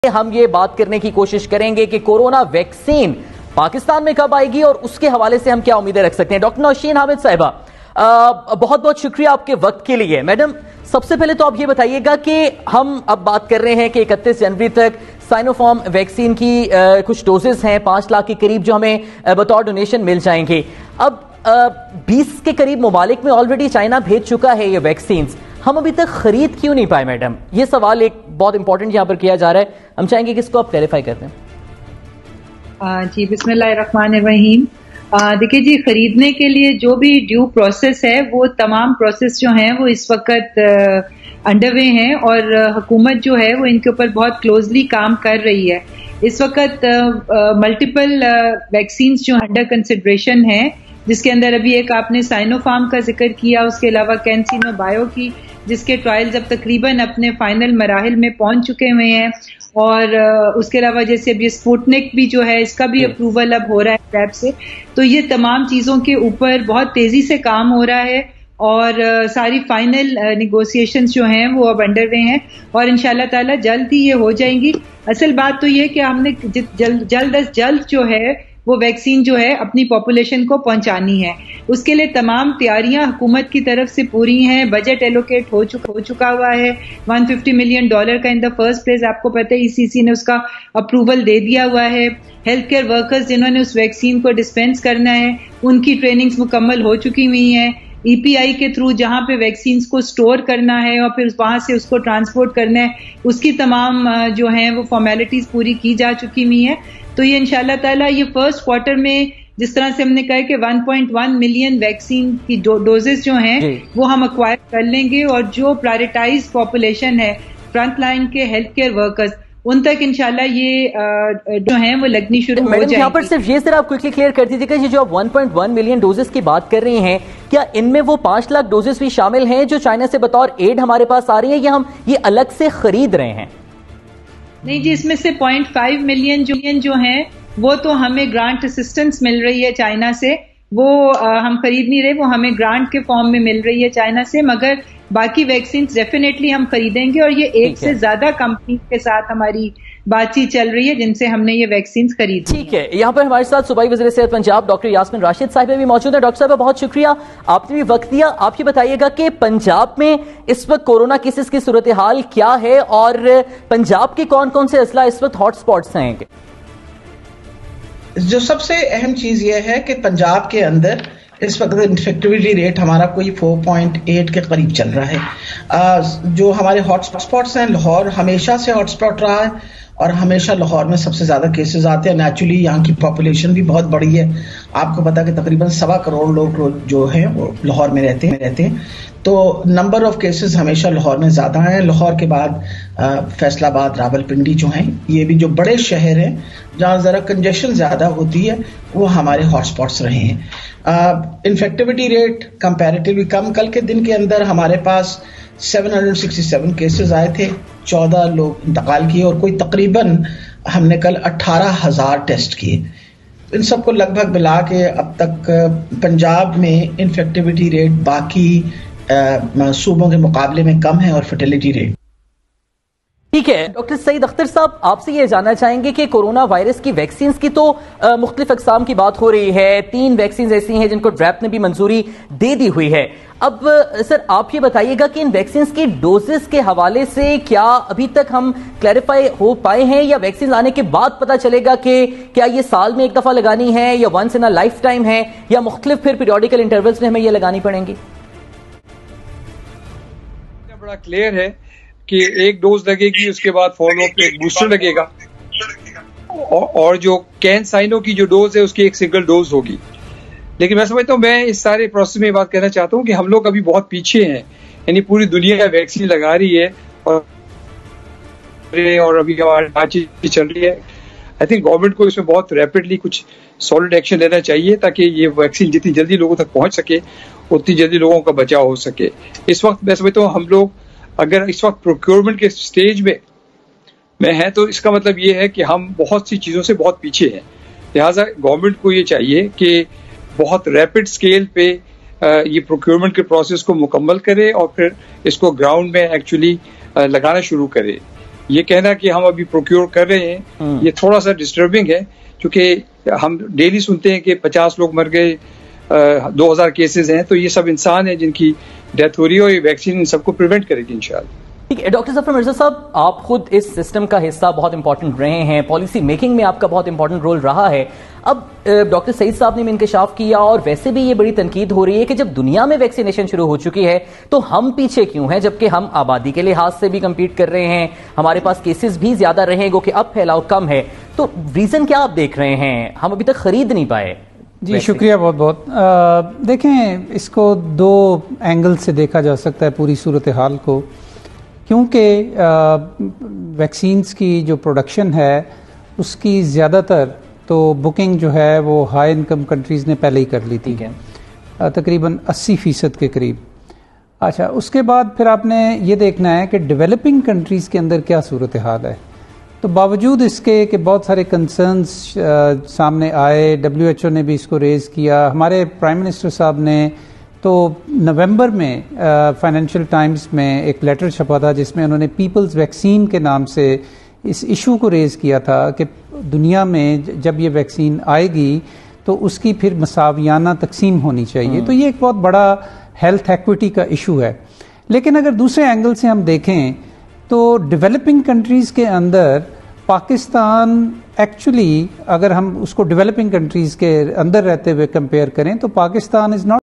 हम ये बात करने की कोशिश करेंगे कि कोरोना वैक्सीन पाकिस्तान में कब आएगी और उसके हवाले से हम क्या उम्मीदें रख सकते हैं। डॉक्टर नौशीन हामिद साहिबा, बहुत बहुत शुक्रिया आपके वक्त के लिए। मैडम, सबसे पहले तो आप ये बताइएगा कि हम अब बात कर रहे हैं कि 31 जनवरी तक साइनोफार्म वैक्सीन की कुछ डोजेस हैं 5 लाख के करीब जो हमें बतौर डोनेशन मिल जाएंगे। अब 20 के करीब ममालिक में ऑलरेडी चाइना भेज चुका है ये वैक्सीन, हम अभी तक खरीद क्यों नहीं पाए मैडम? ये सवाल एक बहुत इंपॉर्टेंट यहां पर किया जा रहा है, हम चाहेंगे कि इसको आप क्लैरिफाई कर दें। जी, बिस्मिल्लाहिर्रहमानिर्रहीम। देखिए जी, खरीदने के लिए जो भी ड्यू प्रोसेस है वो तमाम प्रोसेस जो हैं वो इस वक्त अंडरवे हैं और हुकूमत जो है वो इनके ऊपर बहुत क्लोजली काम कर रही है। इस वक्त मल्टीपल वैक्सीन जो अंडर कंसिडरेशन है, जिसके अंदर अभी एक आपने साइनोफार्म का जिक्र किया, उसके अलावा कैंसिनो बायो की, जिसके ट्रायल्स अब तकरीबन अपने फाइनल मराहिल में पहुंच चुके हुए हैं, और उसके अलावा जैसे अब ये स्पुतनिक भी जो है इसका भी अप्रूवल अब हो रहा है लैब से। तो ये तमाम चीजों के ऊपर बहुत तेजी से काम हो रहा है और सारी फाइनल निगोशिएशंस जो हैं वो अब अंडर वे हैं और इंशाल्लाह ताला जल्द ही ये हो जाएंगी। असल बात तो ये कि हमने जल्द अज जल्द जो है वो वैक्सीन जो है अपनी पॉपुलेशन को पहुंचानी है। उसके लिए तमाम तैयारियां हुकूमत की तरफ से पूरी हैं। बजट एलोकेट हो चुका हुआ है $150 मिलियन का इन द फर्स्ट प्लेस। आपको पता है ईसीसी ने उसका अप्रूवल दे दिया हुआ है। हेल्थ केयर वर्कर्स जिन्होंने उस वैक्सीन को डिस्पेंस करना है उनकी ट्रेनिंग्स मुकम्मल हो चुकी हुई हैं। ईपीआई के थ्रू जहां पे वैक्सीन्स को स्टोर करना है और फिर वहां से उसको ट्रांसपोर्ट करना है, उसकी तमाम जो हैं वो फॉर्मेलिटीज पूरी की जा चुकी हुई हैं। तो ये इंशाल्लाह ताला ये फर्स्ट क्वार्टर में जिस तरह से हमने कहा कि 1.1 मिलियन वैक्सीन की डोजेस जो हैं वो हम अक्वायर कर लेंगे और जो प्रायोरिटाइज पॉपुलेशन है फ्रंट लाइन के हेल्थ केयर वर्कर्स, उन तक इंशाल्लाह ये जो हैं वो लगनी शुरू हो जाएगी। यहाँ पर सिर्फ ये सर आप क्विकली क्लियर कर दीजिएगा, ये जो आप 1.1 मिलियन डोजेस की बात कर रही हैं, क्या इनमें वो 5 लाख डोजेस भी शामिल हैं जो चाइना से बतौर एड हमारे पास आ रही है, या हम ये अलग से खरीद रहे हैं? नहीं जी, इसमें से 0.5 मिलियन जो हैं वो तो हमें ग्रांट असिस्टेंस मिल रही है चाइना से, वो हम खरीद नहीं रहे, वो हमें ग्रांट के फॉर्म में मिल रही है चाइना से। मगर बाकी वैक्सीन डेफिनेटली हम खरीदेंगे और ये एक से ज्यादा कंपनी के साथ हमारी बातचीत चल रही है जिनसे हमने ये वैक्सीन खरीदी। ठीक है, यहाँ पर हमारे साथ सूबाई वज़ीर सेहत पंजाब डॉक्टर यास्मीन राशिद साहिबा भी मौजूद है। डॉक्टर साहब बहुत शुक्रिया, आपने भी वक्त दिया। आप ये बताइएगा कि पंजाब में इस वक्त कोरोना केसेस की सूरत हाल क्या है और पंजाब के कौन कौन से अजला इस वक्त हॉटस्पॉट्स हैं? जो सबसे अहम चीज ये है कि पंजाब के अंदर इस वक्त इन्फेक्टिविटी रेट हमारा कोई 4.8 के करीब चल रहा है। जो हमारे हॉटस्पॉट्स हैं, लाहौर हमेशा से हॉटस्पॉट रहा है और हमेशा लाहौर में सबसे ज्यादा केसेस आते हैं। नेचुरली यहाँ की पॉपुलेशन भी बहुत बड़ी है, आपको पता कि तकरीबन 1.25 करोड़ लोग जो हैं वो लाहौर में रहते हैं। तो नंबर ऑफ केसेस हमेशा लाहौर में ज्यादा हैं। लाहौर के बाद फैसलाबाद, रावलपिंडी जो हैं, ये भी जो बड़े शहर हैं जहाँ जरा कंजेशन ज्यादा होती है, वो हमारे हॉटस्पॉट्स रहे हैं। इन्फेक्टिविटी रेट कंपैरेटिवली कम। कल के दिन के अंदर हमारे पास 767 केसेस आए थे, 14 लोग इंतकाल किए और कोई तकरीबन हमने कल 18,000 टेस्ट किए। इन सबको लगभग मिला के अब तक पंजाब में इन्फेक्टिविटी रेट बाकी सूबों के मुकाबले में कम है और फर्टिलिटी रेट। ठीक है, डॉक्टर सईद अख्तर साहब, आपसे ये जानना चाहेंगे कि कोरोना वायरस की वैक्सीन की तो मुख्तलिफ अक़साम की बात हो रही है। 3 वैक्सीन ऐसी हैं जिनको ड्रैप ने भी मंजूरी दे दी हुई है। अब सर आप ये बताइएगा कि इन वैक्सीन की डोजेस के हवाले से क्या अभी तक हम क्लैरिफाई हो पाए हैं, या वैक्सीन आने के बाद पता चलेगा कि क्या ये साल में एक दफा लगानी है या once in a lifetime है, या मुख्तलिफ फिर पीरियोडिकल इंटरवल्स में हमें ये लगानी पड़ेंगी? बड़ा क्लियर है कि एक डोज लगेगी, उसके बाद फॉलो अप एक बूस्टर लगेगा, और जो कैंसाइनो की जो डोज है उसकी एक सिंगल डोज होगी। लेकिन मैं समझता हूँ, मैं इस सारे प्रोसेस में बात कहना चाहता हूँ कि हम लोग अभी बहुत पीछे हैं, यानी पूरी दुनिया वैक्सीन लगा रही है और अभी हमारी बातचीत चल रही है। आई थिंक गवर्नमेंट को इसमें बहुत रैपिडली कुछ सॉलिड एक्शन लेना चाहिए ताकि ये वैक्सीन जितनी जल्दी लोगों तक पहुंच सके उतनी जल्दी लोगों का बचाव हो सके। इस वक्त मैं समझता हूँ हम लोग अगर इस वक्त प्रोक्योरमेंट के स्टेज में है तो इसका मतलब ये है कि हम बहुत सी चीज़ों से बहुत पीछे हैं। लिहाजा गवर्नमेंट को ये चाहिए कि बहुत रैपिड स्केल पे ये प्रोक्योरमेंट के प्रोसेस को मुकम्मल करे और फिर इसको ग्राउंड में एक्चुअली लगाना शुरू करे। ये कहना कि हम अभी प्रोक्योर कर रहे हैं ये थोड़ा सा डिस्टर्बिंग है, क्योंकि हम डेली सुनते हैं कि 50 लोग मर गए, 2000 केसेस हैं, तो ये सब इंसान हैं जिनकी डेथ हो रही है और ये वैक्सीन इन सबको प्रिवेंट करेगी इंशाल्लाह। ठीक है डॉक्टर जफर मिर्जा साहब, आप खुद इस सिस्टम का हिस्सा बहुत इंपॉर्टेंट रहे हैं, पॉलिसी मेकिंग में आपका बहुत इंपॉर्टेंट रोल रहा है। अब डॉक्टर सईद साहब ने भी इंकशाफ किया और वैसे भी ये बड़ी तनकीद हो रही है कि जब दुनिया में वैक्सीनेशन शुरू हो चुकी है तो हम पीछे क्यों हैं, जबकि हम आबादी के लिहाज से भी कम्पीट कर रहे हैं, हमारे पास केसेस भी ज्यादा रहे गो कि अब फैलाव कम है, तो रीजन क्या आप देख रहे हैं, हम अभी तक खरीद नहीं पाए? जी शुक्रिया बहुत बहुत। देखें, इसको दो एंगल से देखा जा सकता है पूरी सूरत हाल को, क्योंकि वैक्सीन्स की जो प्रोडक्शन है उसकी ज़्यादातर तो बुकिंग जो है वो हाई इनकम कंट्रीज़ ने पहले ही कर ली थी, तकरीबन 80% के करीब। अच्छा, उसके बाद फिर आपने ये देखना है कि डेवलपिंग कंट्रीज़ के अंदर क्या सूरत हाल है। तो बावजूद इसके कि बहुत सारे कंसर्न्स सामने आए, WHO ने भी इसको रेज़ किया, हमारे प्राइम मिनिस्टर साहब ने तो नवंबर में फाइनेंशियल टाइम्स में एक लेटर छपा था जिसमें उन्होंने पीपल्स वैक्सीन के नाम से इस इशू को रेज़ किया था कि दुनिया में जब ये वैक्सीन आएगी तो उसकी फिर मसावियाना तकसीम होनी चाहिए। तो ये एक बहुत बड़ा हेल्थ एक्विटी का इशू है। लेकिन अगर दूसरे एंगल से हम देखें तो डेवलपिंग कंट्रीज़ के अंदर पाकिस्तान एक्चुअली, अगर हम उसको डेवलपिंग कंट्रीज़ के अंदर रहते हुए कंपेयर करें तो पाकिस्तान इज़ नॉट